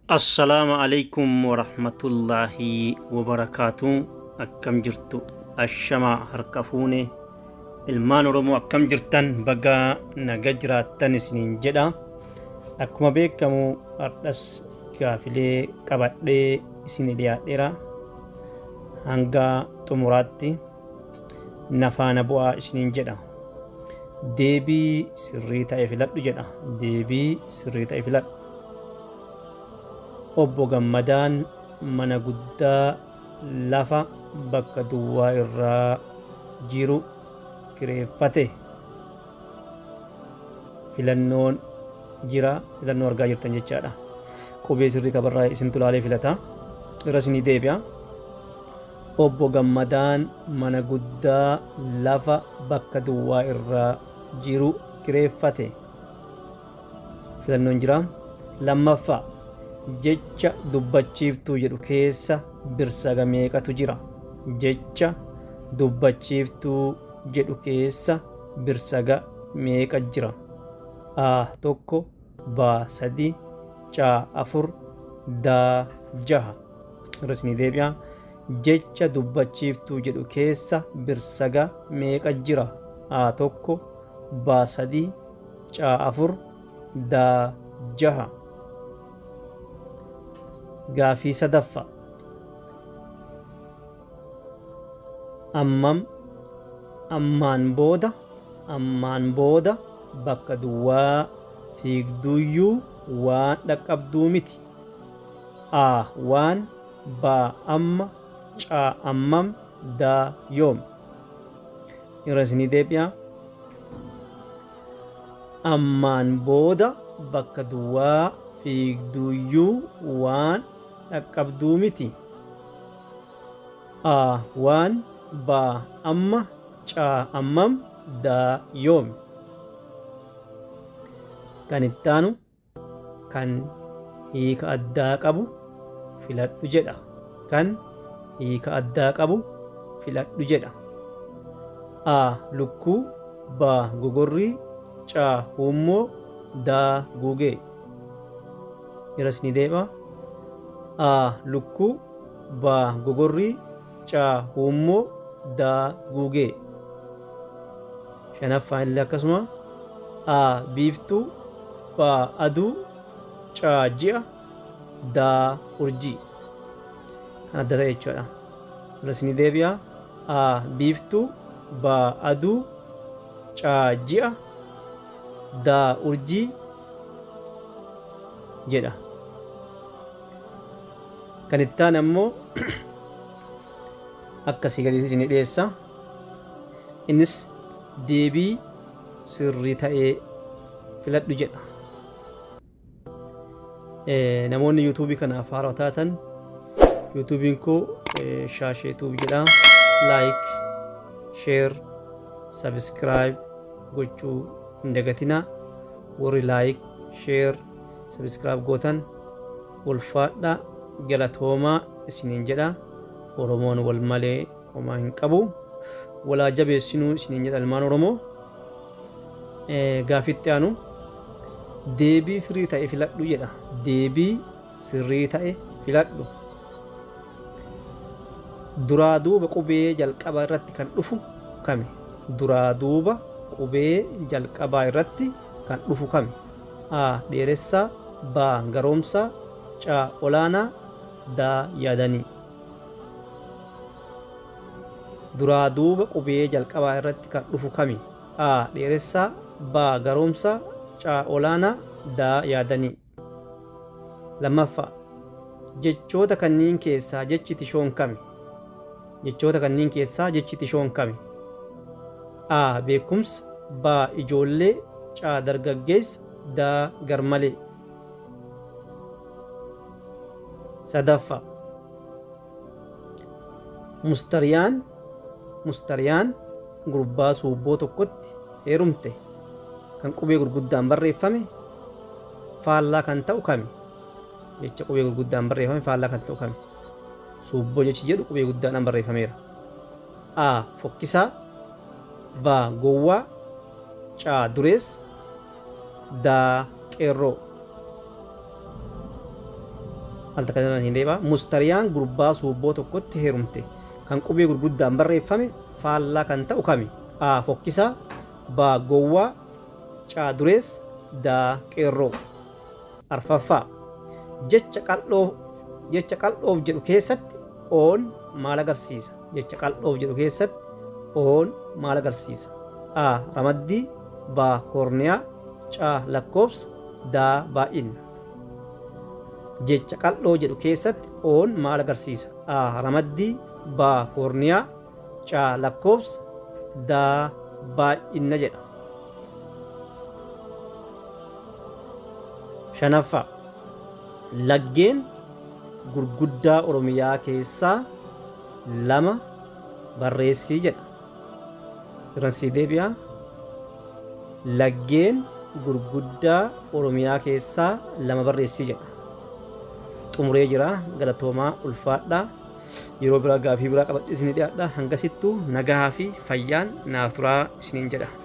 السلام عليكم ورحمة الله وبركاته. أكم جرتو الشمع هركفوني المان رمو أكم جرتن بقى نجراتن سنين جدا أكما بيكمو أردس كافلي كباتلي سنين ديرا هنگا تمراتي نفانا بوا سنين جدا ديبي سريتا إفلات جدا ديبي سريتا إفلات obbo Gammadaan mana guddaa lafa bakka duwwaa irraa jiru kireeffate. Filannoon jira, filannoo argaa jirtan jechaadha. Qubee sirrii qabarraa isin tulaalee filata. Irra isinii deebi'a. Obbo Gammadaan mana guddaa lafa bakka duwwaa irraa jiru kireeffate. Filannoon jira. Lammaffaa jecha dubbachiiftuu jedhu keessa birsaga meeqatu jira? Jecha dubbachiiftuu jedhu keessa birsaga meeqa jira? A tokko, B sadi, C afur, D jaha. Irra isinii deebi'a. Jecha dubbachiiftuu jedhu keessa birsaga meeqa jira? A tokko, B sadi, C afur, D jaha. Gaafii sadaffaa ammaan booda bakka duwwaa fiigduyyuu waan dhaqqabduu miti. A waan, B amma, C ammam, D yoom. Irra isinii deebi'a. Ammaan booda bakka duwwaa fiigduyyuu waan dhaqqabduu miti. A waan, B amma, C ammam, D yoom. Kan ittaanu kan hiika addaa qabu filadhu jedha. Kan hiika addaa qabu filadhu jedha. A lukkuu, B gogorrii, C huummoo, D gugee. Irra isinii deebi'a. A lukkuu, B gogorrii, C huummoo, D gugee. Shanaffaan illee akkasuma A biiftuu, B aduu, C ji'a, D urjii. Kan adda ta'e jechuudha. Irra isinii deebi'a. A biiftuu, B aduu, C ji'a, D urjii jedha. Kan ittaan ammoo akkasii gadiitti isinii dhiyeessa. Innis deebii sirrii ta'ee filadhu jedha. Namoonni yuutuubii kanaaf haaraa taatan yuutuubiin koo Shaashee Tuub jedha. Laayik, sheer, sabiskiraayib gochuu hin dagatinaa. Warri laayik, sheer, sabiskiraayib gootan ulfaadha. Galatoomaa isiniin jedha. Oromoon wal malee homaa hin qabu. Walaa jabeessinuu isiniin jedha ilmaan Oromoo. Gaafitti aanu deebii sirrii ta'e filadhu jedha. Deebii sirrii ta'e filadhu. Duraa duuba qubee jalqabaa irratti kan dhufu kami? Duraa duuba qubee jalqabaa irratti kan dhufu kami? A dheeressaa, B garoomsaa, C olaanaa, D yaadanii. Duraa duuba qubee jalqabaa irratti kan dhufu kami? A dheeressaa, B garoomsaa, C olaanaa, D yaadanii. Lammaffaa jechoota kanneen keessaa jechi tishoon kami? Jechoota kanneen keessaa jechi tishoon kami? A beekumsa, B ijoollee, C dargaggeessa, D garmalee. Sadaffaa mustariyaan gurbaa suubboo tokkotti heerumte kan qubee gurguddaan barreeffame faallaa kan ta'u kami? Jecha qubee gurguddaan barreeffame faallaa kan ta'u kami? Suubboo jechi jedhu qubee guddaadhaan barreeffameera. A fokkisaa, B gowwaa, C dureessa, D qeerroo. al takka hin deeba mustariyaan gurbaa suubboo tokkotti heerumte kan qubee gurguddaan barreeffame faallaa kan ta'u kami a fokkisaa b gowwaa c dureessa d qeerroo arfaffaa jecha qal'oof jedhu keessatti oon maal agarsiisa jecha qal'oof jedhu keessatti oon maal agarsiisa a ramaddii b korniyaa c lakkoofsa d baay'ina jecha qal'oo jedhu keessatti oon maal agarsiisa a ramaddii b korniyaa c lakkoofsa d baay'ina jedha. Shanaffaa laggeen gurguddaa Oromiyaa keessaa lama barreessii jedha. Irransii deebi'aa laggeen gurguddaa Oromiyaa keessaa lama barreessii jedha. Xumuree jira galatoomaa ulfaadhaa. Yeroo biraa gaafii biraa qabadhee isinii dhiyaadha. Hangasittuu nagaa fi fayyaan naaf turaa isiniin jedha.